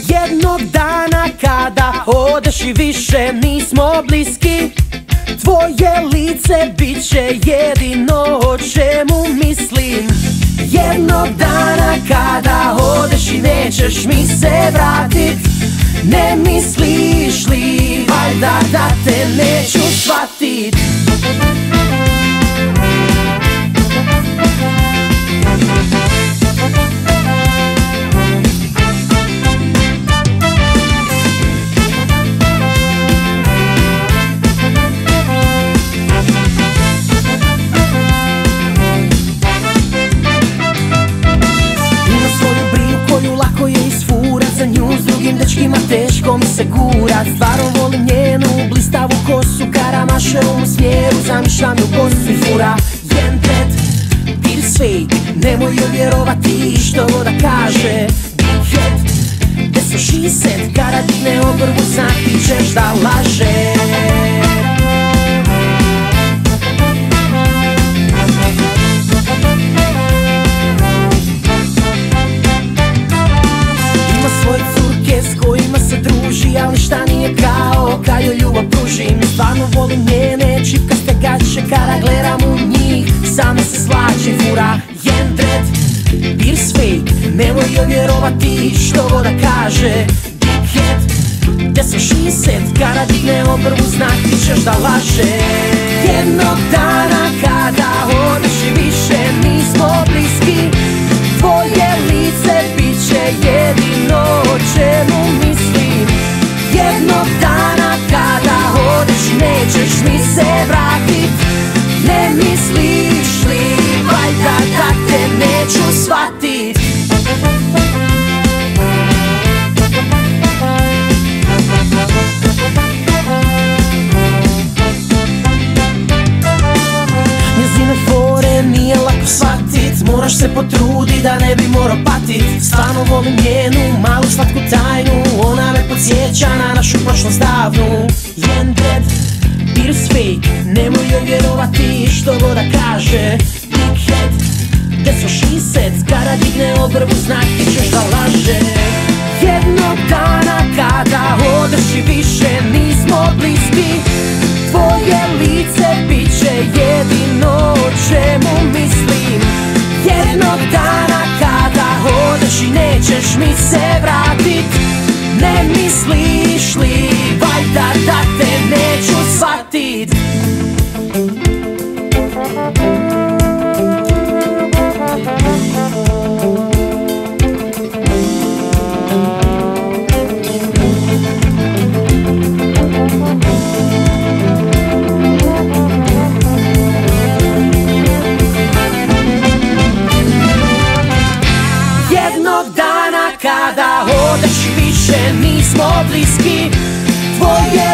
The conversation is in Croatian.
Jednog dana kada odeš i više nismo bliski, tvoje lice bit će jedino o čemu mislim. Jednog dana kada odeš i nećeš mi se vratit, ne misliš li valjda da te neću shvatit? S drugim dečkima teško mi se gura. Stvarno volim njenu blistavu kosu, karamaše u smjeru, zamišljam ju kosu i fura. Jendret, dir fake, nemoj joj vjerovati što god da kaže. Big head, deso she said, kada digne obrvu znati ćeš da laže. Ali šta nije kao kad joj ljubav pružim. Stvarno volim njene čipkaste gaće, kada gledam u njih samo se slačim fura. Jendret, Pierce fake, nemoj joj vjerovati što god da kaže. Big head, deso she said, kada digne obrvu znati ćeš da laže. Jednog dana kada odeš i više nismo bliski, tvoje lice bit će jedino o čemu mislim. Jednog dana kada odeš nećeš mi se vratit, ne misliš li valjda da te neću shvatit? Njezine fore nije lako shvatit, moraš se potrudit da ne bi morao patit. Stvarno volim njenu malu slatku tajnu, ona me podsjeća na našu prošlost davnu. Jendret, Pierce fake, nemoj joj vjerovati što god da kaže. Big head, deso she said, kada digne obrvu znati ćeš da laže. Jednog dana kada odeš i više nismo bliski, tvoje lice bit će jedino o čemu mislim. Jednog dana kada odeš i nećeš mi se vratit, ne misliš li valjda da te neću shvatit? Jednog dana kada odeš i više nismo bliski, tvoje